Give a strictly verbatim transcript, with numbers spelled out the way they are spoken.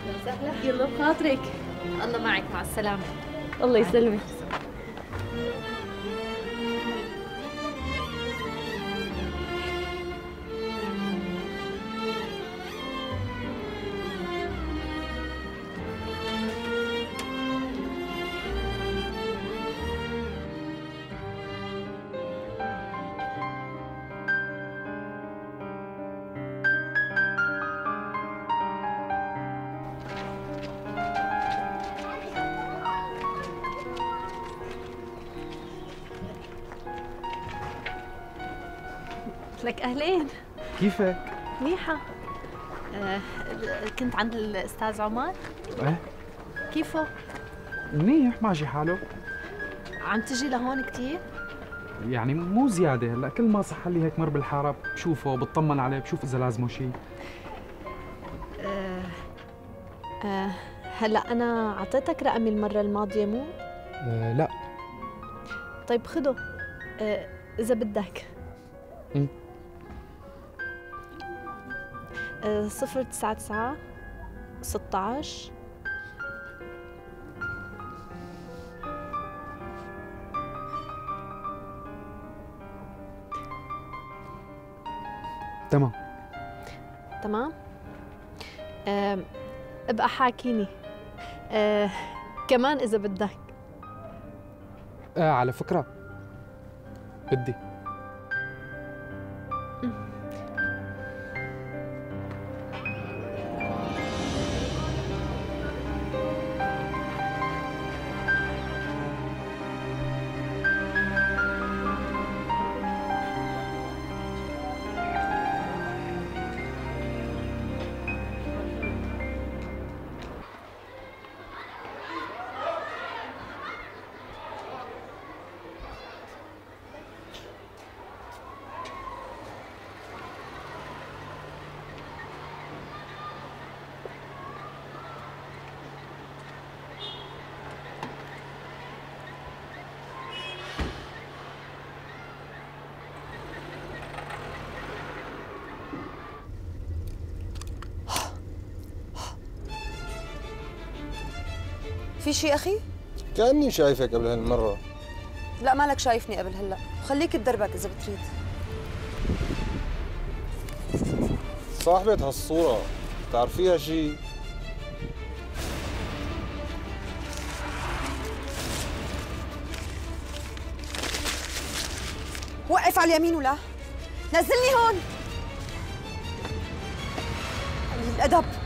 وسهلا. يلا بخاطرك. الله معك، مع السلامة. الله يسلمك. لك أهلين. كيفك؟ منيحة. آه، كنت عند الأستاذ عمر؟ ايه كيفه؟ منيح ماشي حاله. عم تجي لهون كتير؟ يعني مو زيادة، هلا كل ما صح لي هيك مر بالحارة بشوفه بطمن عليه بشوف إذا لازمه شيء. آه آه هلا أنا أعطيتك رقمي المرة الماضية مو؟ أه لا. طيب خده آه إذا بدك. م. آه صفر تسعة تسعة ستة عشر تمام تمام. آه ابقى حاكيني آه كمان إذا بدك. آه على فكرة بدي. في شي أخي؟ كأني شايفك قبل هالمرة. لا مالك شايفني قبل هلا، خليك تدربك إذا بتريد. صاحبة هالصورة بتعرفيها شي؟ وقف على اليمين ولا نزلني هون. الأدب.